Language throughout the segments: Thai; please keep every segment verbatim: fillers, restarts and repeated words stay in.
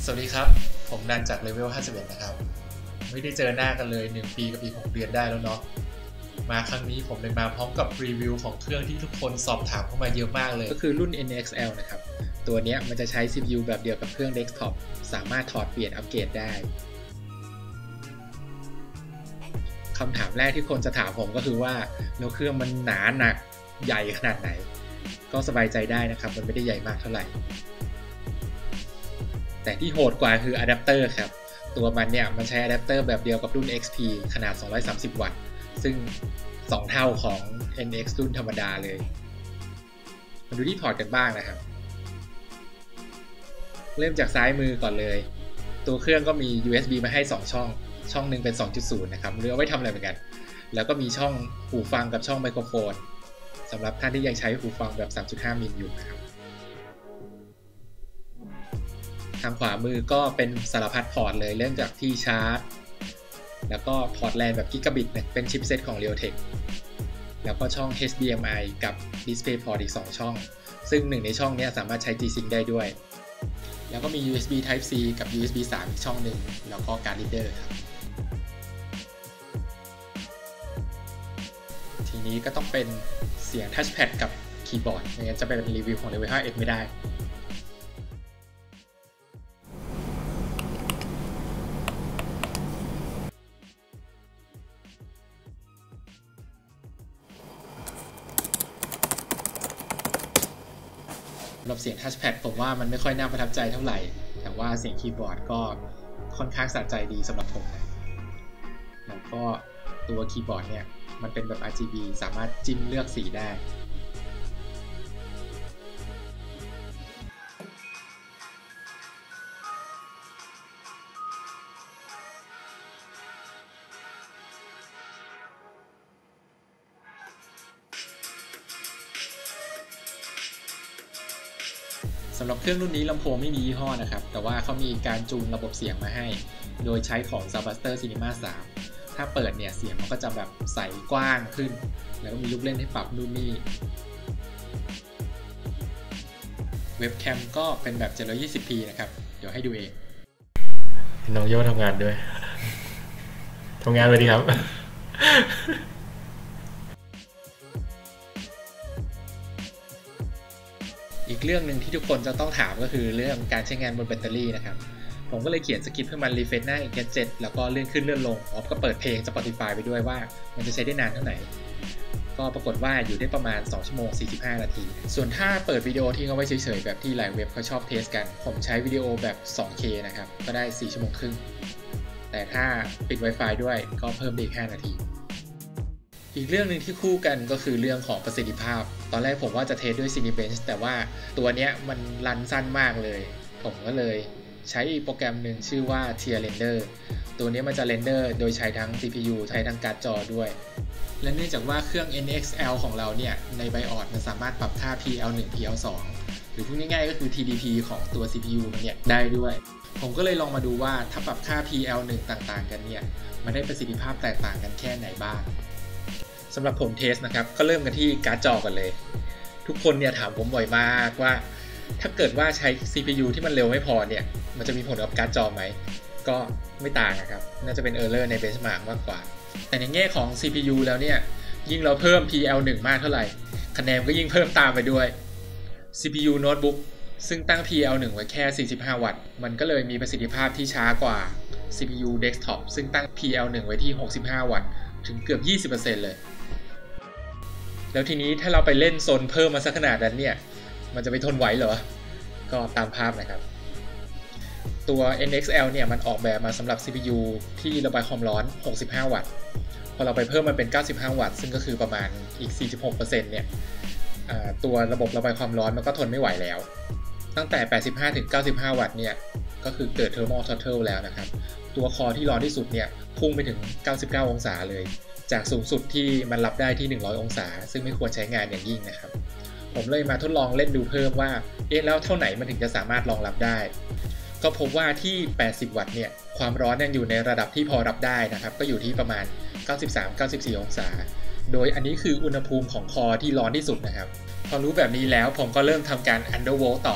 สวัสดีครับผมนันจากเลเวลห้าสิบเอ็ดนะครับไม่ได้เจอหน้ากันเลยหนึ่งปีกับอีกหกเดือนได้แล้วเนาะมาครั้งนี้ผมเลยมาพร้อมกับรีวิวของเครื่องที่ทุกคนสอบถามเข้ามาเยอะมากเลยก็คือรุ่น เอ็น เอ็กซ์ แอล นะครับตัวนี้มันจะใช้ ซี พี ยู แบบเดียวกับเครื่องเดสก์ท็อปสามารถถอดเปลี่ยนอัปเกรดได้คำถามแรกที่คนจะถามผมก็คือว่าแล้วเครื่องมันหนาหนักใหญ่ขนาดไหนก็สบายใจได้นะครับมันไม่ได้ใหญ่มากเท่าไหร่แต่ที่โหดกว่าคืออะแดปเตอร์ครับตัวมันเนี่ยมันใช้อะแดปเตอร์แบบเดียวกับรุ่น เอ็กซ์ พี ขนาดสองร้อยสามสิบวัตต์ซึ่งสองเท่าของ เอ็น เอ็กซ์ รุ่นธรรมดาเลยมาดูที่พอร์ตกันบ้างนะครับเริ่มจากซ้ายมือก่อนเลยตัวเครื่องก็มี ยู เอส บี มาให้สองช่องช่องหนึ่งเป็น สองจุดศูนย์ นะครับหรือเอาไว้ทำอะไรเหมือนกันแล้วก็มีช่องหูฟังกับช่องไมโครโฟนสำหรับท่านที่ยังใช้หูฟังแบบ สามจุดห้า มิลอยู่นะครับทางขวามือก็เป็นสารพัดพอร์ตเลยเริ่มจากที่ชาร์จแล้วก็พอร์ตแลนแบบกิกะบิตเนี่ยเป็นชิปเซตของ Realtek แล้วก็ช่อง เอช ดี เอ็ม ไอ กับ DisplayPort อีกสองช่องซึ่งหนึ่งในช่องนี้สามารถใช้ G-Sync ได้ด้วยแล้วก็มี ยู เอส บี Type C กับ ยู เอส บี สาม อีกช่องหนึ่งแล้วก็การ์ดรีดเดอร์ครับทีนี้ก็ต้องเป็นเสียงทัชแพดกับคีย์บอร์ดไม่งั้นจะเป็นรีวิวของ Level ห้า เอ็กซ์ ไม่ได้สำหรับเสียงทัชแพดผมว่ามันไม่ค่อยน่าประทับใจเท่าไหร่แต่ว่าเสียงคีย์บอร์ดก็ค่อนข้างสะใจดีสำหรับผมนะแล้วก็ตัวคีย์บอร์ดเนี่ยมันเป็นแบบ อาร์ จี บี สามารถจิ้มเลือกสีได้สำหรับเครื่องรุ่นนี้ลำโพงไม่มียี่ห้อนะครับแต่ว่าเขามีการจูนระบบเสียงมาให้โดยใช้ของ Soundbuster Cinema สามถ้าเปิดเนี่ยเสียงมันก็จะแบบใสกว้างขึ้นแล้วก็มีลูกเล่นให้ปรับนู่นนี่เว็บแคมก็เป็นแบบ เจ็ดร้อยยี่สิบพี นะครับเดี๋ยวให้ดูเองน้องโย่ทำงานด้วยทำงานเลยดีครับอีกเรื่องหนึ่งที่ทุกคนจะต้องถามก็คือเรื่องการใช้งานบนแบตเตอรี่นะครับผมก็เลยเขียนสคริปต์ให้มันรีเฟรชหน้า Engadget แล้วก็เลื่อนขึ้นเลื่อนลงพร้อมก็เปิดเพลง Spotify ไปด้วยว่ามันจะใช้ได้นานเท่าไหร่ก็ปรากฏว่าอยู่ได้ประมาณสองชั่วโมงสี่สิบห้านาทีส่วนถ้าเปิดวิดีโอที่เอาไว้เฉยๆแบบที่หลายเว็บเขาชอบเทสกันผมใช้วิดีโอแบบ สองเค นะครับก็ได้สี่ชั่วโมงครึ่งแต่ถ้าปิด Wi-Fi ด้วยก็เพิ่มอีกห้านาทีอีกเรื่องหนึ่งที่คู่กันก็คือเรื่องของประสิทธิภาพตอนแรกผมว่าจะเทสด้วย Cinebench แต่ว่าตัวเนี้ยมันรันสั้นมากเลยผมก็เลยใช้โปรแกรมหนึ่งชื่อว่า Tier Render ตัวนี้มันจะเรนเดอร์โดยใช้ทั้ง ซี พี ยู ใช้ทั้งการ์ดจอด้วยและเนื่องจากว่าเครื่อง เอ็น เอ็กซ์ แอล ของเราเนี่ยใน BIOS มันสามารถปรับค่า พี แอล หนึ่ง พี แอล สอง หรือพูดง่ายๆก็คือ ที ดี พี ของตัว ซี พี ยู มันเนี่ยได้ด้วยผมก็เลยลองมาดูว่าถ้าปรับค่า พี แอล หนึ่ง ต่างๆกันเนี่ยมันได้ประสิทธิภาพแตกต่างกันแค่ไหนบ้างสำหรับผมเทสนะครับก็เริ่มกันที่การ์ดจอกันเลยทุกคนเนี่ยถามผมบ่อยมากว่าถ้าเกิดว่าใช้ ซี พี ยู ที่มันเร็วไม่พอเนี่ยมันจะมีผลกับการ์ดจอไหมก็ไม่ต่างนะครับน่าจะเป็น error ใน benchmark มากกว่าแต่ในแง่ของ ซี พี ยู แล้วเนี่ยยิ่งเราเพิ่ม พี แอล หนึ่ง มากเท่าไหร่คะแนนก็ยิ่งเพิ่มตามไปด้วย ซี พี ยู Notebook ซึ่งตั้ง พี แอล หนึ่ง ไว้แค่สี่สิบห้าวัตต์มันก็เลยมีประสิทธิภาพที่ช้ากว่า ซี พี ยู Desktop ซึ่งตั้ง พี แอล หนึ่ง ไว้ที่หกสิบห้าวัตต์ถึงเกือบ ยี่สิบเปอร์เซ็นต์ เลยแล้วทีนี้ถ้าเราไปเล่นโซนเพิ่มมาสักขนาดนั้นเนี่ยมันจะไปทนไหวเหรอก็ตามภาพนะครับตัว เอ็น เอ็กซ์ แอล เนี่ยมันออกแบบมาสำหรับ ซี พี ยู ที่ระบายความร้อนหกสิบห้าวัตต์พอเราไปเพิ่มมันเป็นเก้าสิบห้าวัตต์ซึ่งก็คือประมาณอีก สี่สิบหกเปอร์เซ็นต์ เนี่ยตัวระบบระบายความร้อนมันก็ทนไม่ไหวแล้วตั้งแต่ แปดสิบห้าถึงเก้าสิบห้าวัตต์เนี่ยก็คือเกิด Thermal Throttle แล้วนะครับตัวคอที่ร้อนที่สุดเนี่ยพุ่งไปถึงเก้าสิบเก้าองศาเลยจากสูงสุดที่มันรับได้ที่หนึ่งร้อยองศาซึ่งไม่ควรใช้งานอย่างยิ่งนะครับผมเลยมาทดลองเล่นดูเพิ่มว่าเอ๊ะแล้วเท่าไหนมันถึงจะสามารถรองรับได้ก็พบว่าที่แปดสิบวัตต์เนี่ยความร้อนยังอยู่ในระดับที่พอรับได้นะครับก็อยู่ที่ประมาณเก้าสิบสาม เก้าสิบสี่องศาโดยอันนี้คืออุณหภูมิของคอที่ร้อนที่สุดนะครับพอรู้แบบนี้แล้วผมก็เริ่มทำการ undervolt ต่อ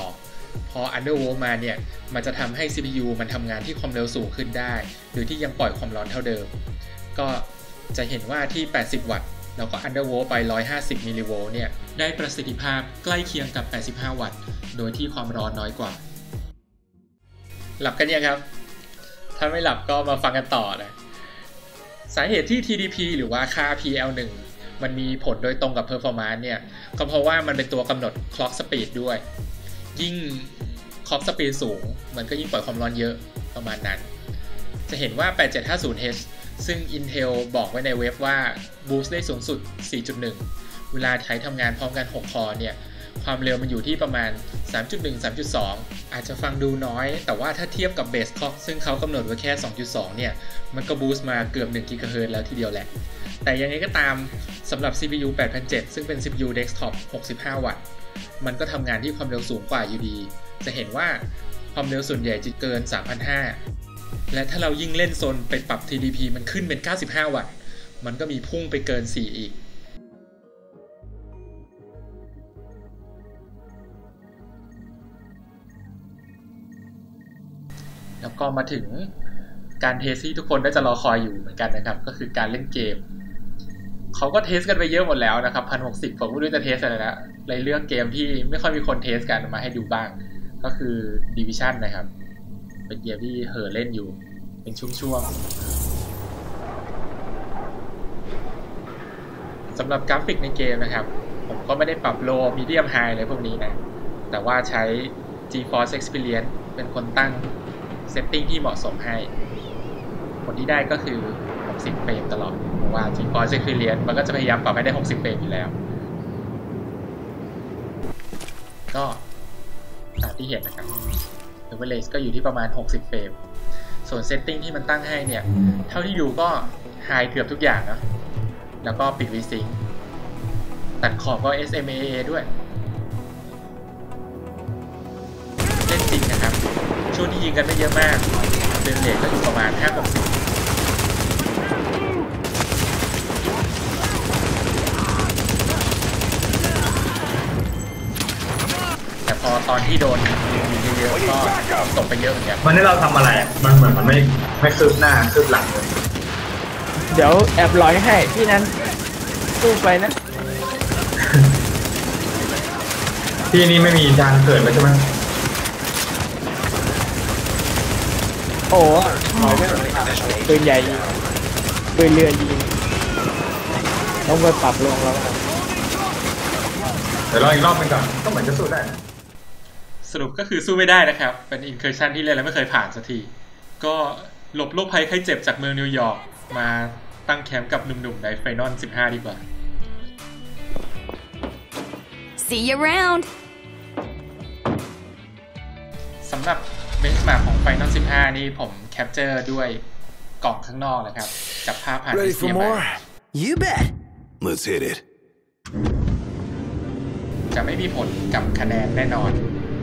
พอ undervolt มาเนี่ยมันจะทำให้ ซี พี ยู มันทำงานที่ความเร็วสูงขึ้นได้โดยที่ยังปล่อยความร้อนเท่าเดิมก็จะเห็นว่าที่แปดสิบวัตต์แล้วก็ undervolt ไปหนึ่งร้อยห้าสิบมิลลิโวลต์เนี่ยได้ประสิทธิภาพใกล้เคียงกับแปดสิบห้าวัตต์โดยที่ความร้อนน้อยกว่าหลับกันยังครับถ้าไม่หลับก็มาฟังกันต่อนะสาเหตุที่ ที ดี พี หรือว่าค่า พี แอล หนึ่ง มันมีผลโดยตรงกับ performance เนี่ยก็เพราะว่ามันเป็นตัวกำหนด clock speed ด้วยยิ่ง clock speed สูงมันก็ยิ่งปล่อยความร้อนเยอะประมาณนั้นจะเห็นว่า แปดเจ็ดห้าศูนย์ เอช ซึ่ง Intel บอกไว้ในเว็บว่า boost ได้สูงสุด สี่จุดหนึ่ง เวลาใช้ทำงานพร้อมกันหกคอร์เนี่ยความเร็วมันอยู่ที่ประมาณ สามจุดหนึ่ง สามจุดสอง อาจจะฟังดูน้อยแต่ว่าถ้าเทียบกับ base clock ซึ่งเขากำหนดไว้แค่ สองจุดสอง เนี่ยมันก็ boost มาเกือบหนึ่งกิกะเฮิรตซ์แล้วทีเดียวแหละแต่ยังไงก็ตามสำหรับ ซี พี ยู แปดพันเจ็ดร้อย ซึ่งเป็น ซี พี ยู desktop หกสิบห้าวัตต์มันก็ทำงานที่ความเร็วสูงกว่าอยู่ดีจะเห็นว่าความเร็วส่วนใหญ่จะเกิน สามพันห้าร้อย และถ้าเรายิ่งเล่นโซนไปปรับ ที ดี พี มันขึ้นเป็นเก้าสิบห้าวัตต์มันก็มีพุ่งไปเกินสี่อีกแล้วก็มาถึงการเทสที่ทุกคนน่าจะรอคอยอยู่เหมือนกันนะครับก็คือการเล่นเกมเขาก็เทสกันไปเยอะหมดแล้วนะครับ หนึ่งพันหกสิบ ผมไม่รู้จะเทสอะไรแล้วเลยเลือกเกมที่ไม่ค่อยมีคนเทสกันมาให้ดูบ้างก็คือ Division นะครับเป็นเกมที่เห่อเล่นอยู่เป็นช่วงๆสำหรับกราฟิกในเกมนะครับผมก็ไม่ได้ปรับโล Medium High เลยพวกนี้นะแต่ว่าใช้ GeForce Experience เป็นคนตั้งเซตติ้งที่เหมาะสมให้ผลที่ได้ก็คือหกสิบเฟรมตลอดเพราะว่า GeForce Experience มันก็จะพยายามปรับให้ได้หกสิบเฟรมอยู่แล้วก็ตามที่เห็นนะครับ Average ก็อยู่ที่ประมาณหกสิบเฟรมส่วนเซตติ้งที่มันตั้งให้เนี่ยเท่าที่ดูก็ High เกือบทุกอย่างนะแล้วก็ปิด VSync ตัดขอบก็ เอส เอ็ม เอ เอ ด้วยเล่นจริงนะครับช่วงที่ยิงกันไม่เยอะมากเฟรมเรทก็อยู่ประมาณ ห้าหกสิบ แต่พอตอนที่โดนยิงเยอะๆก็ตกไปเยอะเหมือนกันวันนี้เราทำอะไรมันเหมือนมันไม่ไม่คืบหน้าคืบหลังเลยเดี๋ยวแอบร้อยให้ที่นั้นสู้ไปนะที่นี่ไม่มีทางเกิดเลยใช่ไหมโอ้ปืนใหญ่ปืนเรือยิงต้องไปปรับลงแล้วเดี๋ยวรออีกรอบนึงก่อนก็เหมือนจะสู้ได้สรุปก็คือสู้ไม่ได้นะครับเป็นอินเคอร์ชันที่เล่นแล้วไม่เคยผ่านสักทีก็หลบโรคภัยไข้เจ็บจากเมืองนิวยอร์กมาตั้งแคมป์กับหนุ่มๆในไฟนอลสิบห้าดีกว่า See you around สำหรับเบนช์มาร์กของไฟนอลสิบห้านี่ผมแคปเจอร์ด้วยกล่องข้างนอกนะครับจับภาพผ่าน Ready for more? You bet. Let's hit it. จะไม่มีผลกับคะแนนแน่นอน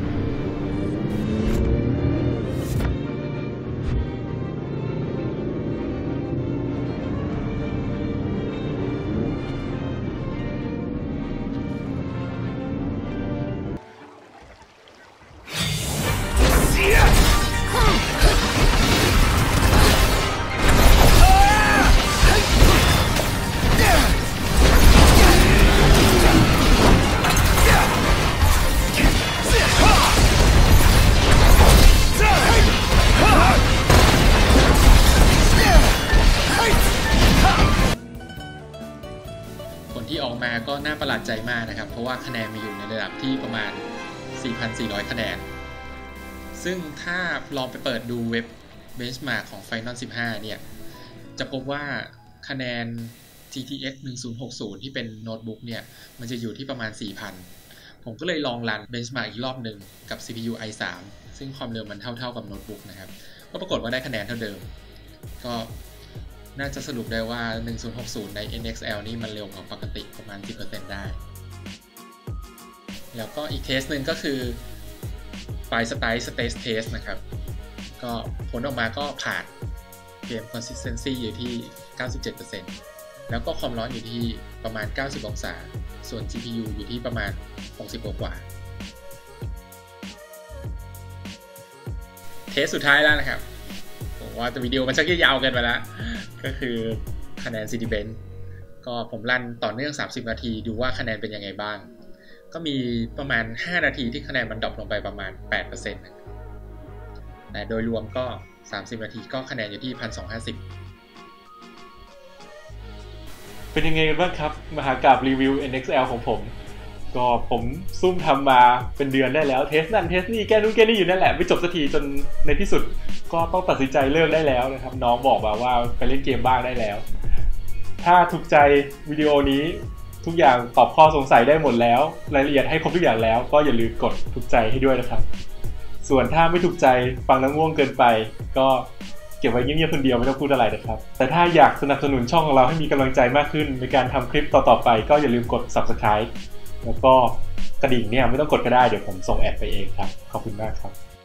ที่ออกมาก็น่าประหลาดใจมากนะครับเพราะว่าคะแนนมีอยู่ในระดับที่ประมาณ สี่พันสี่ร้อย คะแนนซึ่งถ้าลองไปเปิดดูเว็บ Benchmark ของ Final สิบห้าเนี่ยจะพบว่าคะแนน จี ที เอ็กซ์ หนึ่งพันหกสิบที่เป็นโน้ตบุ๊กเนี่ยมันจะอยู่ที่ประมาณ สี่พัน ผมก็เลยลองรัน Benchmark อีกรอบหนึ่งกับ ซี พี ยู ไอ ทรี ซึ่งความเร็วมันเท่าๆกับโน้ตบุ๊กนะครับก็ปรากฏว่าได้คะแนนเท่าเดิมก็น่าจะสรุปได้ว่าหนึ่งพันหกสิบใน เอ็น เอ็กซ์ แอล นี่มันเร็วกว่าปกติประมาณ สิบเปอร์เซ็นต์ ได้แล้วก็อีกเทสหนึ่งก็คือไฟสไตล์ State Test นะครับก็ผลออกมาก็ผ่านเกม Consistency อยู่ที่ เก้าสิบเจ็ดเปอร์เซ็นต์ แล้วก็ความร้อนอยู่ที่ประมาณ เก้าสิบ องศาส่วน จี พี ยู อยู่ที่ประมาณ หกสิบ กว่าสสุดท้ายแล้วนะครับผมว่าวิดีโอมันชักยาวเกินไปแล้วก็คือคะแนน Cinebench ก็ผมรันต่อเนื่องสามสิบนาทีดูว่าคะแนนเป็นยังไงบ้างก็มีประมาณห้านาทีที่คะแนนมันดรอปลงไปประมาณ แปดเปอร์เซ็นต์ แต่โดยรวมก็สามสิบนาทีก็คะแนนอยู่ที่ หนึ่งพันสองร้อยห้าสิบเป็นยังไงกันบ้างครับมหากาพย์รีวิว เอ็น เอ็กซ์ แอล ของผมก็ผมซุ่มทำมาเป็นเดือนได้แล้วเทสนั่นเทสนี่แก้นู่นแก้นี่อยู่นั่นแหละไม่จบสักทีจนในที่สุดก็ต้องตัดสินใจเลิกได้แล้วนะครับน้องบอกมาว่าไปเล่นเกมบ้างได้แล้วถ้าถูกใจวิดีโอนี้ทุกอย่างตอบข้อสงสัยได้หมดแล้วรายละเอียดให้ครบทุกอย่างแล้วก็อย่าลืมกดถูกใจให้ด้วยนะครับส่วนถ้าไม่ถูกใจฟังแล้วง่วงเกินไปก็เก็บไว้เงียบๆคนเดียวไม่ต้องพูดอะไรนะครับแต่ถ้าอยากสนับสนุนช่องของเราให้มีกำลังใจมากขึ้นในการทำคลิปต่อๆไปก็อย่าลืมกด ซับสไครบ์ แล้วก็กระดิ่งเนี่ยไม่ต้องกดก็ได้เดี๋ยวผมส่งแอดไปเองครับขอบคุณมากครับ